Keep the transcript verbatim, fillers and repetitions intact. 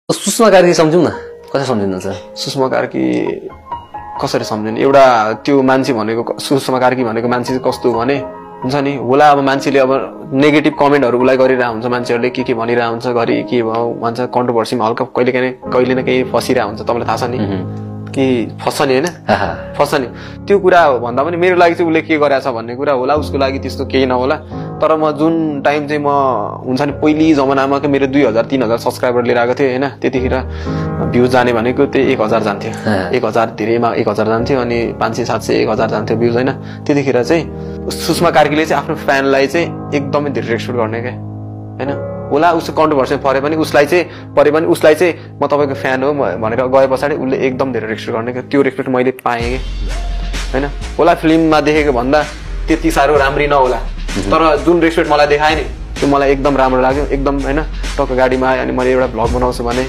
सुषमा कार्की सम्झौँ न, कसरी सम्झिनुहुन्छ? सुषमा कार्की कसरी सम्झिने? एउटा त्यो मान्छे भनेको, सुषमा कार्की भनेको मान्छे चाहिँ कस्तो भने हुन्छ नि, होला अब मान्छेले अब नेगेटिभ कमेन्टहरू उसलाई गरिरहेको हुन्छ, मान्छेहरूले के के भनिरहेको हुन्छ, घरि के भयो भन्छ, कन्ट्रोभर्सीमा हल्का कहिले काहीँ कहिले न केही फसिरहेको हुन्छ, तपाईँलाई थाहा छ नि कि फस्छ नि होइन, फस्छ नि। त्यो कुरा भन्दा पनि मेरो लागि चाहिँ उसले के गरेछ भन्ने कुरा होला, उसको लागि त्यस्तो केही नहोला। तर म जुन टाइम चाहिँ म हुन्छ नि पहिली जमानामा मेरो दुई हजार तिन हजार सब्सक्राइबर लिएर आएको थिएँ होइन, त्यतिखेर भ्युज जाने भनेको त्यही एक हजार जान्थ्यो, एक हजार धेरैमा एक हजार जान्थ्यो, अनि पाँच सय सात सय एक हजार जान्थ्यो भ्युज होइन। त्यतिखेर चाहिँ सुषमा कार्कीले चाहिँ आफ्नो फ्यानलाई चाहिँ एकदमै धेरै रेस्पेक्ट गर्ने क्या होइन। होला उसको कन्ट्रोभर्सीमा परे पनि उसलाई चाहिँ परे पनि उसलाई चाहिँ म तपाईँको फ्यान हो भनेर गए पछाडि उसले एकदम धेरै रेस्पेक्ट गर्ने क्या। त्यो रेस्पेक्ट मैले पाएँ कि होइन। होला फिल्ममा देखेको भन्दा त्यति साह्रो राम्री नहोला, तर जुन रेस्पेक्ट मलाई देखाएँ नि त्यो मलाई एकदम राम्रो लाग्यो एकदम होइन। टक्क गाडीमा आयो अनि मैले एउटा भ्लग बनाउँछु भने